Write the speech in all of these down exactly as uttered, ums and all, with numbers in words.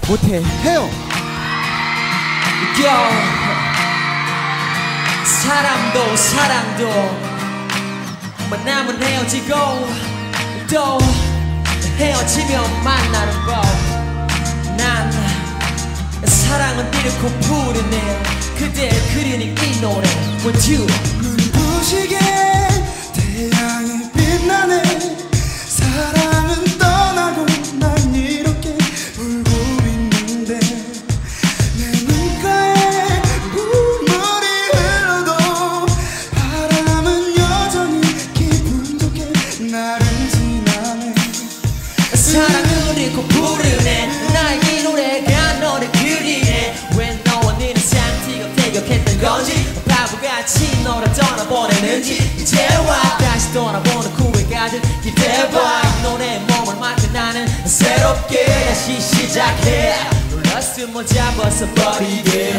못해. 해요. 겨 사람도 사랑도 만나면 헤어지고 또 헤어지면 만나는 법. 난 사랑은 잃고 부르네 그댈 그리는 이 노래 With you. 눈부시게 태양이 빛나네. 사랑은 떠나고 난 이렇게 울고 있는데 내 눈가에 눈물이 흘러도 바람은 여전히 기분 좋게 나를 지나네. 사랑을 잃고 부르네 나의 이 노래가 너를 그리네. 왜 너와 너는 상태가 대격했던 건지 바보같이 너를 떠나보내는지 이제와 다시 떠나보는 후회까지 기대봐. 이 노래에 몸을 맡겨 나는 새롭게 다시 시작해. 놀랐으면 잡아서 버리게.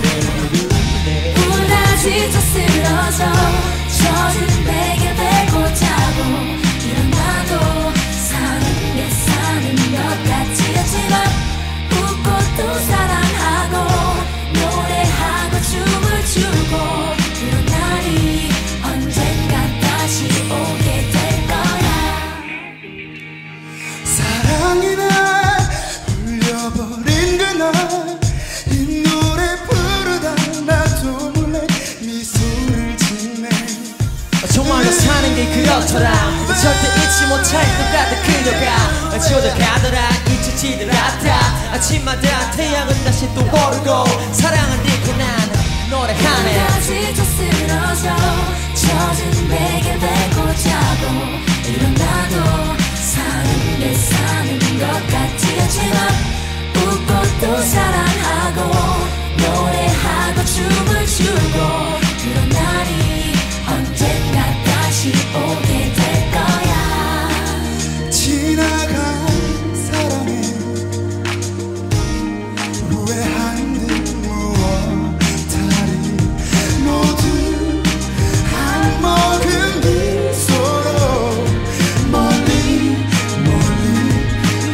울다 지쳐 쓰러져 젖은 베개 베고 자고 일어나도 사는 게 사는 것 같지 않지만 웃고 또 사랑하고 노래하고 춤을 추고 그런 날이 언젠가 다시 오게 될 거야. 사랑이 날 울려버린 그날 이 노래 부르다 나도 몰래 미소를 짓네. 정말로 사는 게 그렇더라. 절대 잊지 못할 것 같아 그녀가 조져가더라. 잊히지들 않다. 아침마다 태양은 다시 또 오르고 사랑을 잃고 난 노래하네. 울다 지쳐 쓰러져 젖은 베개 베고 자고 일어나도 사는 게 사는 것 같지 않지만 웃고 또 사랑하고 노래하고 춤을 추고 그런 날이 언젠가 다시 오게 될 거야. 지나간 사랑에 후회한 듯 무엇하리. 모두 한 모금 미소로 멀리 멀리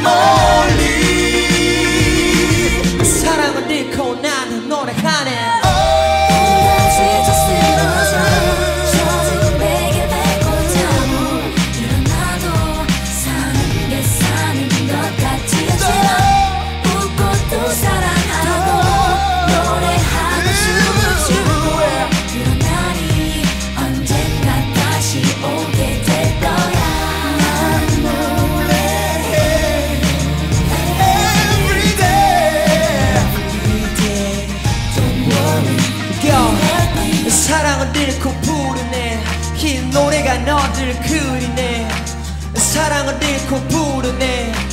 멀리 사랑을 잃고 나는 노래하네. 울다 지쳐 쓰러져 젖은 베개 베고 자고 일어나도 사는 게 사는 것 같지 않지만 웃고 또 사랑하고 노래하고 춤을 추고 그런 날이 언젠가 다시 오게 될 거야. 난 노래해 every day. Don't worry 겨 사랑을 잃고 부르네 이 노래가 너를 그리네. 사랑을 잃고 부르네